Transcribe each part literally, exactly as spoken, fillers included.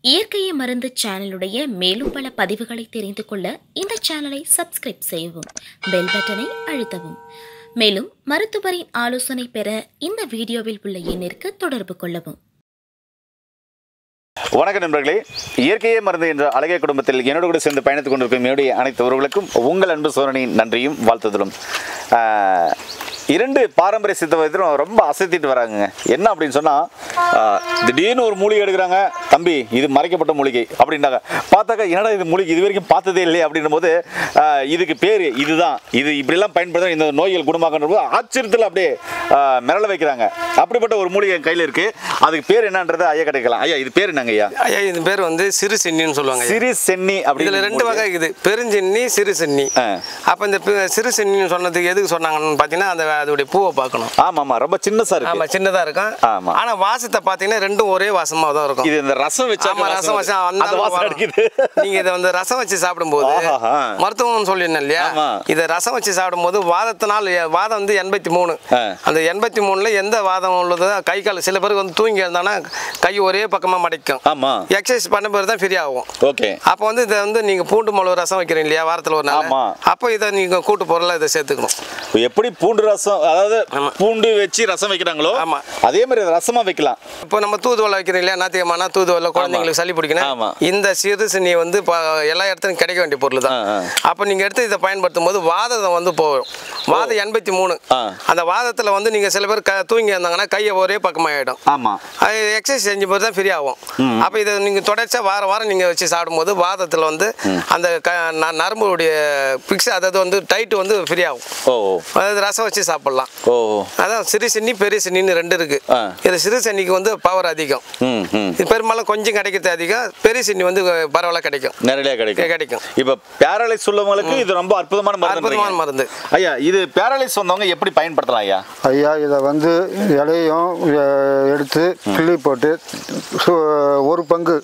இயற்கையை மருந்து சேனலுடைய மேலும் பல பதிவுகளை தெரிந்து கொள்ள இந்த சேனலை சப்ஸ்கிரைப் செய்யவும், பெல் பட்டனை அழுத்தவும். மேலும் மருத்துவரின் ஆலோசனை பெற இந்த வீடியோவில் உள்ள எண்ணிற்கு தொடர்பு கொள்ளவும். வணக்கம் நண்பர்களே, இயற்கையே மருந்து என்ற அழகிய குடும்பத்தில் என்னோடு கூட சேர்ந்து பயணித்துக் கொண்டிருக்கும் என்னுடைய அனைத்து உறவுகளுக்கும் உங்கள் அன்பு சோழனின் நன்றியும் வாழ்த்துதலும். இரண்டு பாரம்பரிய சித்த வைத்தியம் ரொம்ப அசைத்திட்டு வராங்க. என்ன அப்படின்னு சொன்னால், திடீர்னு ஒரு மூலிகை எடுக்கிறாங்க, தம்பி இது மறைக்கப்பட்ட மூலிகை அப்படின்றாங்க. பார்த்தாக்கா என்னடா இது மூலிகை இது வரைக்கும் பார்த்ததே இல்லையே அப்படின்னும் போது, இதுக்கு பேர் இதுதான், இது இப்படிலாம் பயன்படுத்த இந்த நோய்கள் குணமாகன்ற போது ஆச்சரியத்தில் அப்படியே மிரள வைக்கிறாங்க. அப்படிப்பட்ட ஒரு மூலிகை கையில் இருக்கு. அதுக்கு பேர் என்னன்றது ஐயா கிடைக்கலாம். ஐயா இது பேர் என்னங்க ஐயா? ஐயா இது பேர் வந்து சிறு சென்னின்னு சொல்லுவாங்க. சிறு சென்னி அப்படி இதுல ரெண்டு வகை இருக்குது, பெருஞ்சென்னி சிறு சென்னி. அப்ப இந்த சிறு சென்னின்னு சொன்னதுக்கு எதுக்கு சொன்னாங்கன்னு பாத்தீங்கன்னா, அந்த அதோடைய பூவை பார்க்கணும். ஆமா ஆமா, ரொம்ப சின்னதா இருக்கு. ஆமா சின்னதா இருக்கும். ஆமா, ஆனா வாசத்தை பாத்தீங்கன்னா ரெண்டும் ஒரே வாசமா தான் இருக்கும். இது இந்த ரசம் வச்சா ரசம் வச்சா அந்த வாசம் அடிக்குது. நீங்க இதை வந்து ரசம் வச்சு சாப்பிடும்போது மருத்துவம் சொல்லிருந்தேன் இல்லையா, இதை ரசம் வச்சு சாப்பிடும்போது வாதத்தினால் வாதம் வந்து எண்பத்தி மூணு அந்த எண்பத்தி மூணுல எந்த வாதம் உள்ளதோ கை கால் சில பேருக்கு வந்து தூங்கி இருந்தாங்கன்னா கை ஒரே பக்கமா மடைக்கும். ஆமா, எக்ஸசைஸ் பண்ண பிறகு தான் ஃப்ரீ ஆகும். ஓகே. அப்போ வந்து இதை வந்து நீங்க பூண்டு மிளகு ரசம் வைக்கிறீங்க இல்லையா வாரத்தில் ஒரு நாள், அப்போ இதை நீங்க கூட்டு பொருளை இதை சேர்த்துக்கணும். எப்படி பூண்டு ரசம், அதாவது பூண்டு வச்சு ரசம் வைக்கிறாங்களோ அதே மாதிரி ரசமா வைக்கலாம். இப்போ நம்ம தூதுவளை வைக்கிறோம் இல்லையா, நாத்தியமான தூதுவளை குழந்தைங்களுக்கு சளி பிடிக்கணும். இந்த சிறு சின்னி வந்து எல்லா இடத்துலையும் கிடைக்க வேண்டிய பொருள் தான். அப்போ நீங்க எடுத்து இதை பயன்படுத்தும் போது வாதம் வந்து போகும். வாதம் எண்பத்தி மூணு அந்த வாதத்துல வந்து நீங்க சில பேர் தூங்கி இருந்தாங்கன்னா கையை ஒரே பக்கமாயிடும். ஆமா, அது எக்ஸசைஸ் செஞ்ச போது தான் ஃப்ரீ ஆகும். அப்போ இதை நீங்க தொடர்ச்சியா வாரம் வாரம் நீங்க வச்சு சாப்பிடும்போது வாதத்துல வந்து அந்த நரம்புடைய பிக்ஸ் அதாவது வந்து டைட் வந்து ஃப்ரீ ஆகும். அதாவது ரசம் வச்சு சாப்பிடலாம். அதான் சிறு சின்னி பெரிய சின்னின்னு ரெண்டு இருக்கு. இது சிறு சின்னிக்கு வந்து பவர் அதிகம், பெரும்பாலும் கொஞ்சம் கிடைக்கிறது அதிகம். பெரிய சின்னி வந்து பரவாயில்ல கிடைக்கும், நிறைய கிடைக்கும் கிடைக்கும் இப்ப பேரலைஸ் உள்ளவங்களுக்கு இது ரொம்ப அற்புதமான அற்புதமான மருந்து. ஐயா இது பேரலைஸ் வந்தவங்க எப்படி பயன்படுத்தலாம்? ஐயா ஐயா இதை வந்து இலையும் எடுத்து கிள்ளி போட்டு ஒரு பங்கு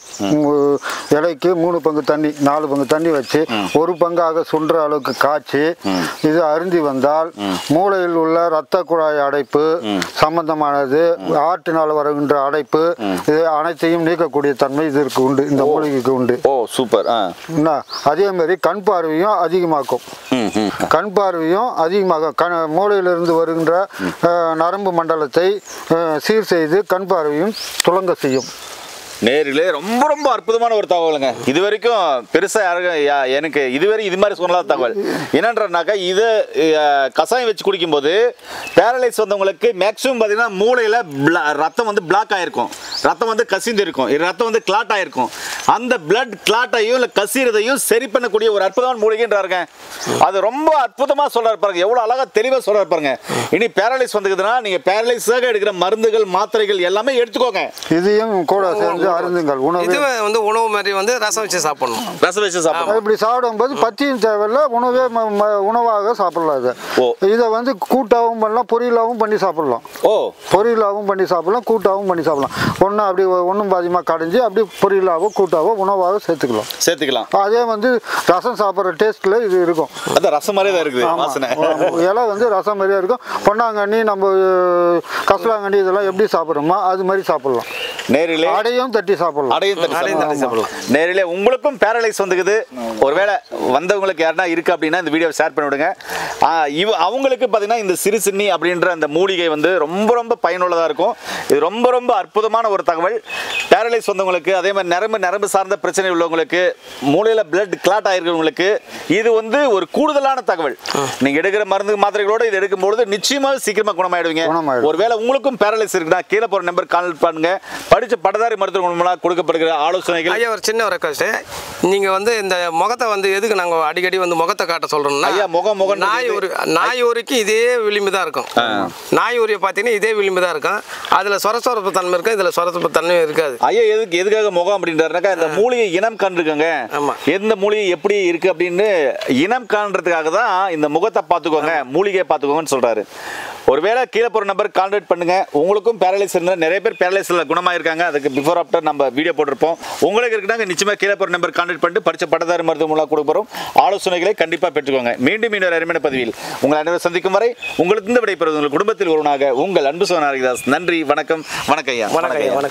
இலைக்கு மூணு பங்கு தண்ணி நாலு பங்கு தண்ணி வச்சு ஒரு பங்காக சுன்ற அளவுக்கு காய்ச்சி இது அருந்தி வந்தால் மூளையில் உள்ள இரத்த குழாய் அடைப்பு சம்பந்தமானது, ஆற்றினால் வருகின்ற அடைப்பு, இது அனைத்தையும் நீக்கக்கூடிய தன்மை இதற்கு உண்டு, இந்த மூலிகைக்கு உண்டு. ஓ சூப்பர். அதே மாதிரி கண் பார்வையும் அதிகமாக்கும். கண் பார்வையும் அதிகமாக கண் மூளையிலிருந்து வருகின்ற நரம்பு மண்டலத்தை சீர் செய்து கண் பார்வையும் துலங்க செய்யும். நேரிலே ரொம்ப ரொம்ப அற்புதமான ஒரு தகவலுங்க. இது வரைக்கும் பெருசாக யாருக்கும் எனக்கு இதுவரை இது மாதிரி சொல்லாத தகவல். என்னன்றனாக்கா இது கஷாயம் வச்சு குடிக்கும்போது பேரலைஸ் வந்தவங்களுக்கு மேக்ஸிமம் பார்த்தீங்கன்னா மூளையில் ரத்தம் வந்து பிளாக் ஆகிருக்கும், ரத்தம் வந்து கசிந்து இருக்கும், ரத்தம் வந்து கிளாட் ஆகிருக்கும். அந்த பிளட் கிளாட்டையும் இல்லை கசிறதையும் சரி பண்ணக்கூடிய ஒரு அற்புதமான மூலிகைன்றாருங்க. அது ரொம்ப அற்புதமாக சொல்கிறார் பாருங்க, எவ்வளோ அழகாக தெளிவாக சொல்கிறார் பாருங்க. இனி பேரலைஸ் வந்துக்குதுன்னா நீங்கள் பேரலைஸாக எடுக்கிற மருந்துகள் மாத்திரைகள் எல்லாமே எடுத்துக்கோங்க. இதையும் கூட சேர்ந்து அருந்துங்கள். உணவு வந்து உணவு மாதிரி வந்து ரசம் வச்சு சாப்பிடணும். ரசம் வச்சு சாப்பிடணும். இப்படி சாப்பிடும்போது பத்தியும் தேவையில்லை, உணவே உணவாக சாப்பிடலாம். இதை இதை வந்து கூட்டாகவும் பண்ணலாம், பொரியலாகவும் பண்ணி சாப்பிடலாம். ஓ பொரியலாகவும் பண்ணி சாப்பிடலாம், கூட்டாகவும் பண்ணி சாப்பிடலாம். ஒன்றும் அப்படி ஒன்றும் பாதியமாக கடைஞ்சி அப்படி பொரியலாகவும் கூட்டாவோ உணவாக சேர்த்துக்கலாம் சேர்த்துக்கலாம் அதே வந்து ரசம் சாப்பிட்ற டேஸ்ட்ல இது இருக்கும். அது ரசம் மாதிரியே தான் இருக்குது. இலை வந்து ரசம் மாதிரியே இருக்கும். பொன்னாங்கண்ணி நம்ம கசலாங்கண்ணி இதெல்லாம் எப்படி சாப்பிட்றோமோ அது மாதிரி சாப்பிடலாம். நேரிலே அடையும் தட்டி சாப்பிடலாம். அடையும் தட்டி சாப்பிடலாம். நேரிலே உங்களுக்கும் பேரலைஸ் வந்துக்குது, ஒருவேளை வந்தவங்களுக்கு யாருன்னா இருக்கு அப்படின்னா இந்த வீடியோ ஷேர் பண்ணி விடுங்க. இவ அவங்களுக்கு பார்த்தீங்கன்னா இந்த சிறு சின்னி அப்படின்ற அந்த மூலிகை வந்து ரொம்ப ரொம்ப பயனுள்ளதாக இருக்கும். இது ரொம்ப ரொம்ப அற்புதமான ஒரு தகவல். பேரலைஸ் வந்தவங்களுக்கு, அதே மாதிரி நரம்பு நரம்பு சார்ந்த பிரச்சனை உள்ளவங்களுக்கு, மூளையில் பிளட் கிளாட் ஆகிருக்கிறவங்களுக்கு இது வந்து ஒரு கூடுதலான தகவல். நீங்க எடுக்கிற மருந்து மாத்திரைகளோட இது எடுக்கும்போது நிச்சயமாக சீக்கிரமா குணமாயிடுவீங்க. ஒருவேளை உங்களுக்கும் பேரலைஸ் இருக்குன்னா கீழே போற நம்பர் கால் பண்ணுங்க. படிச்ச பட்டதாரி மருத்துவ மூலமாக கொடுக்கப்படுகிற ஆலோசனைகள். ஐயா ஒரு சின்ன ஒரு ரெக்வஸ்ட், நீங்க வந்து இந்த முகத்தை வந்து எதுக்கு நாங்க அடிக்கடி வந்து முகத்தை காட்ட சொல்றோம்னா, ஐயா முகம் முகம் நாய் ஒரு நாய் ஊருக்கு இதே விளிம்பு தான் இருக்கும். நாய் ஊரிய பார்த்தீங்கன்னா இதே விளிம்பு தான் இருக்கும். அதுல சொரசொரப்பு தன்மை இருக்கும், இதுல சொரசொரப்பு தன்மை இருக்காது. ஐயா எதுக்கு எதுக்காக முகம் அப்படின்றாருனாக்கா இந்த மூலிகை இனம் கண்டுருக்காங்க, எந்த மூலிகை எப்படி இருக்கு அப்படின்னு இனம் காண்றதுக்காக தான் இந்த முகத்தை பார்த்துக்கோங்க, மூலிகையை பார்த்துக்கோங்கன்னு சொல்றாரு. ஒருவேளை கீழே போகிற நம்பர் கான்டாக்ட் பண்ணுங்க. உங்களுக்கும் பேரலைஸ் இருந்தால் நிறைய பேர் பேரலைஸில் குணமாயிருக்காங்க. அதுக்கு பிஃபோர் ஆஃப்டர் நம்ம வீடியோ போட்டிருப்போம். உங்களுக்கு இருக்குனாங்க நிச்சயமாக கீழே போகிற நம்பர் கான்டாக்ட் பண்ணிட்டு படித்த பட்டதாரி மருத்துவ மூலம் கொடுக்க போகிறோம். ஆலோசனைகளை கண்டிப்பாக பெற்றுக்கோங்க. மீண்டும் இன்னொரு அருமையான பதிவில் உங்கள் அனைவரும் சந்திக்கும் வரை உங்களுக்கு இந்த விடைபெறுவது உங்கள் குடும்பத்தில் ஒருவனாக உங்கள் அன்பு சோழன் ஹரிதாஸ். நன்றி, வணக்கம். வணக்கம் ஐயா. வணக்கம்.